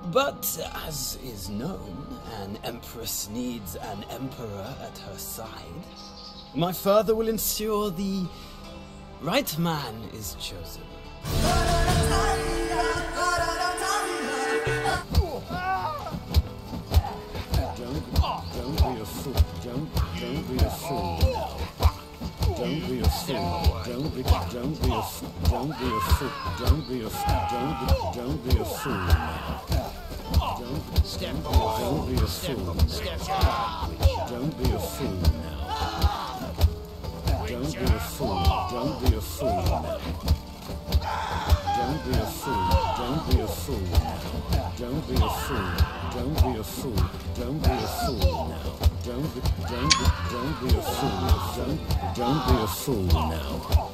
But as is known, an empress needs an emperor at her side. My father will ensure the right man is chosen. Don't be a fool. Don't be a fool. Don't be a fool. Don't be a fool. Don't be a fool. Don't be a fool. Don't be a fool. Don't be a fool. Don't be a fool now. Don't be a fool. Don't be a fool now. Don't be a fool. Don't be a fool now. Don't be a fool. Don't be a fool. Don't be a fool now. Don't be a fool. Don't be a fool now.